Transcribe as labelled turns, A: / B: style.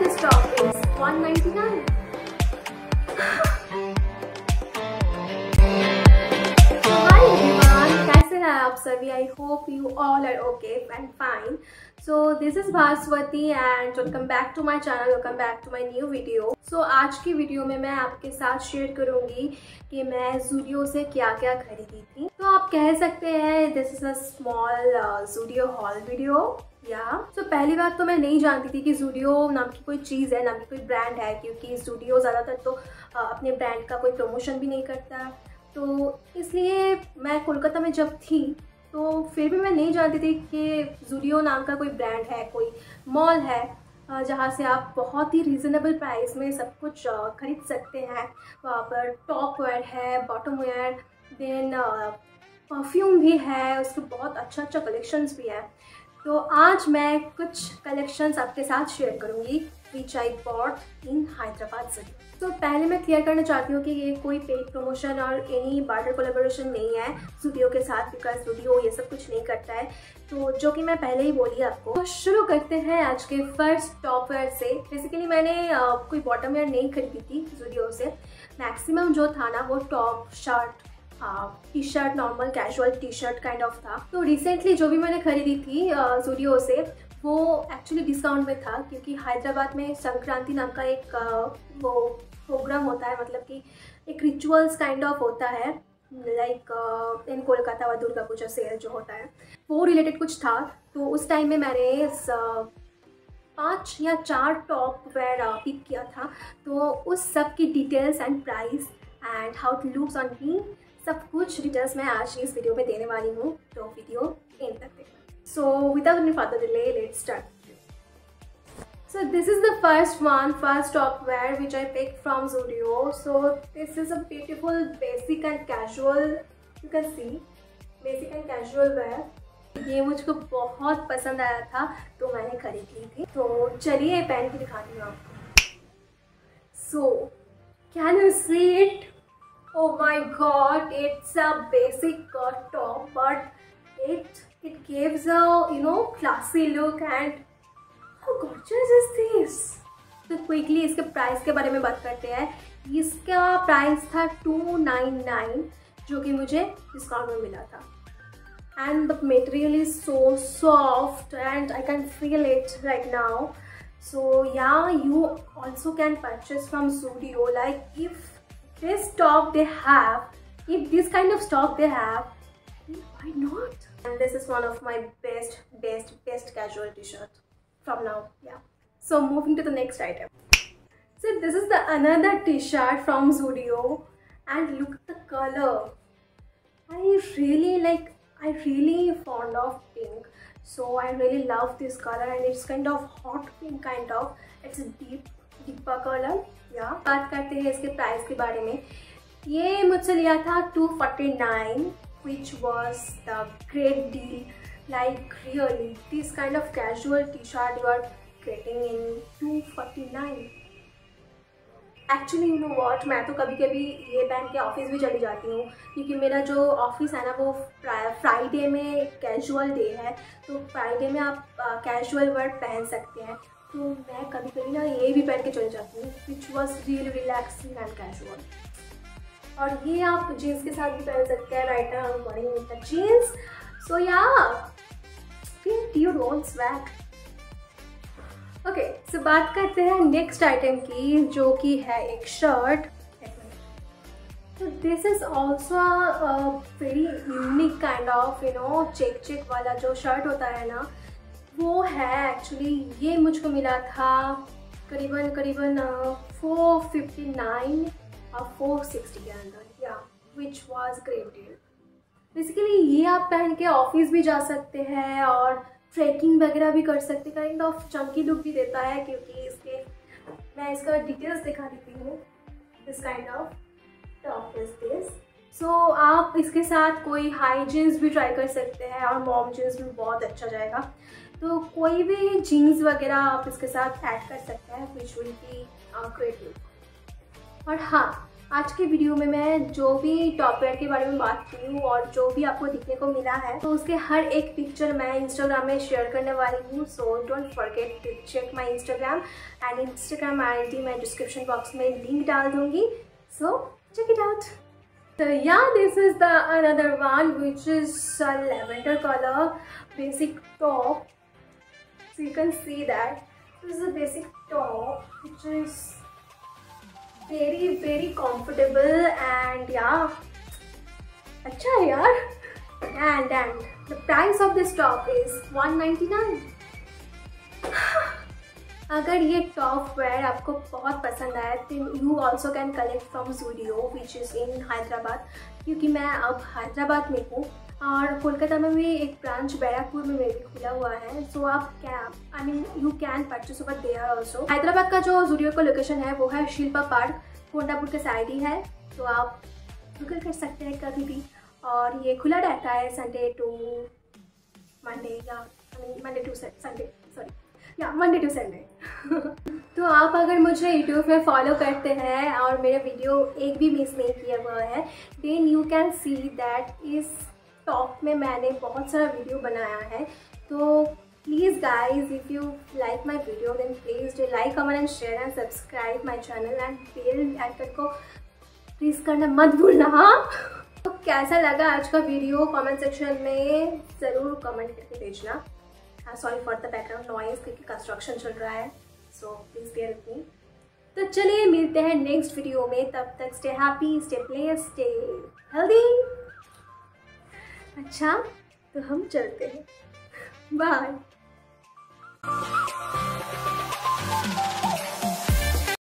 A: this top is 199. Hi everyone, कैसे हैं आप सभी? I hope you all are okay and fine. So this is Bhaswati and welcome back to my channel, welcome back to my new video. So आज की video में मैं आपके साथ शेयर करूंगी कि मैं ज़ूडियो से क्या क्या खरीदी थी। तो आप कह सकते हैं this is a small Zudio haul video. तो पहली बात तो मैं नहीं जानती थी कि ज़ूडियो नाम की कोई चीज़ है, नाम की कोई ब्रांड है, क्योंकि ज़ूडियो ज़्यादातर तो अपने ब्रांड का कोई प्रमोशन भी नहीं करता। तो इसलिए मैं कोलकाता में जब थी तो फिर भी मैं नहीं जानती थी कि ज़ूडियो नाम का कोई ब्रांड है, कोई मॉल है जहाँ से आप बहुत ही रीज़नेबल प्राइस में सब कुछ खरीद सकते हैं। वहाँ पर टॉप वेयर है, बॉटम वेयर, देन परफ्यूम भी है, उसके बहुत अच्छा कलेक्शंस भी है। तो आज मैं कुछ कलेक्शंस आपके साथ शेयर करूँगी which I bought in Hyderabad Zudio. तो पहले मैं क्लियर करना चाहती हूँ कि ये कोई पेड प्रमोशन और एनी बार्टर कोलैबोरेशन नहीं है ज़ूडियो के साथ, बिकॉज ज़ूडियो ये सब कुछ नहीं करता है, तो जो कि मैं पहले ही बोली आपको। तो शुरू करते हैं आज के फर्स्ट टॉप वेयर से। बेसिकली मैंने कोई बॉटम वेयर नहीं खरीदी थी ज़ूडियो से। मैक्सिमम जो था ना वो top, shirt, T shirt, normal casual T shirt kind of था। तो रिसेंटली जो भी मैंने खरीदी थी ज़ूडियो से वो एक्चुअली डिस्काउंट में था, क्योंकि हैदराबाद में संक्रांति नाम का एक वो प्रोग्राम होता है, मतलब कि एक रिचुअल्स काइंड ऑफ होता है, लाइक इन कोलकाता व दुर्गा पूजा सेल जो होता है वो रिलेटेड कुछ था। तो उस टाइम में मैंने 5 या 4 टॉप वेयर पिक किया था। तो उस सब की details and price and how it looks on me, सब कुछ डिटेल्स मैं आज इस वीडियो में देने वाली हूँ, तो वीडियो एंड तक देखना। So without any further delay, let's start. So this is the first top wear which I picked from Zudio. So this is a beautiful basic and casual, you can see, basic and casual wear. ये मुझको बहुत पसंद आया था तो मैंने खरीद ली थी। तो चलिए पहन के दिखाती हूँ आपको। So can you see it? Oh my God, it's a basic top, but it gives a classy look and how gorgeous is this? तो क्विकली इसके प्राइस के बारे में बात करते हैं। इसका प्राइस था 299 जो कि मुझे डिस्काउंट में मिला था। And the material is so soft and I can feel it right now. So yeah you also can purchase from Zudio, like if this stock they have, if this kind of stock they have, why not? And this is one of my best casual t-shirt from now. Yeah, so moving to the next item. So this is the another t-shirt from Zudio, and look at the color. I really fond of pink, so I really love this color, and it's kind of hot pink kind of. It's a deeper color. बात करते हैं इसके price के बारे में। ये मुझसे लिया था 249, which was the great deal. Like really, this kind of casual t-shirt you are getting in 249. Actually, you know what? मैं तो कभी कभी ये पहन के ऑफिस भी चली जाती हूँ, क्योंकि मेरा जो ऑफिस है ना वो फ्राइडे में कैजुअल डे है। तो फ्राइडे में आप कैजुअल वेयर पहन सकते हैं। तो मैं कभी कभी ना ये भी पहन के चले जाती हूँ, which was really relaxing and casual. और ये आप जीन्स के साथ भी पहन सकते हैं। Right now I am wearing with the jeans, so yeah you don't swag. Okay, so बात करते हैं नेक्स्ट आइटम की, जो कि है एक शर्ट। तो this is also very unique kind of check वाला जो शर्ट होता है ना, वो है एक्चुअली। ये मुझको मिला था करीबन 459 और 460 के अंदर, yeah which was great deal. Basically ये आप पहन के ऑफिस भी जा सकते हैं और ट्रैकिंग वगैरह भी कर सकते हैं। काइंड ऑफ चंकी लुक भी देता है, क्योंकि मैं इसका डिटेल्स दिखा देती हूँ। This kind of top is this. So आप इसके साथ कोई हाई जीन्स भी ट्राई कर सकते हैं, और मॉम जीन्स भी बहुत अच्छा जाएगा। तो कोई भी जीन्स वगैरह आप इसके साथ ऐड कर सकते हैं, which will be great look. और हाँ, आज के वीडियो में मैं जो भी टॉपवेयर के बारे में बात की हूँ और जो भी आपको दिखने को मिला है तो उसके हर एक पिक्चर मैं इंस्टाग्राम में शेयर करने वाली हूँ। So don't forget to check my Instagram and Instagram ID मैं डिस्क्रिप्शन बॉक्स में लिंक डाल दूँगी। So check it out. So yeah, this is the another one which is a lavender color basic top. So you can see that this is a basic top which is very comfortable and yeah, अच्छा है यार। And the price of this top is 199. अगर ये top wear आपको बहुत पसंद आया तो you also can collect from Zudio which is in Hyderabad, क्योंकि मैं अब हैदराबाद में हूँ और कोलकाता में भी एक ब्रांच बैराकपुर में भी खुला हुआ है। सो आप you can purchase over there also. Hyderabad का जो ज़ूडियो का लोकेशन है वो है शिल्पा पार्क, कोंडापुर के साइड ही है, तो आप गूगल कर सकते हैं कभी भी। और ये खुला रहता है संडे टू मंडे या मंडे टू संडे। तो आप अगर मुझे यूट्यूब में फॉलो करते हैं और मेरे वीडियो एक भी मिस नहीं किया हुआ है then you can see that इस टॉप में मैंने बहुत सारा वीडियो बनाया है। तो please guys if you like my video then please do like comment and share and subscribe my channel and bell icon को प्रेस करना मत भूलना। हाँ, तो कैसा लगा आज का वीडियो कमेंट सेक्शन में ज़रूर कमेंट करके भेजना। Sorry for the background noise क्योंकि कंस्ट्रक्शन चल रहा है, so please bear with me. तो चलिए मिलते हैं नेक्स्ट वीडियो में, तब तक stay happy, stay play, stay healthy. अच्छा तो हम चलते हैं, बाय।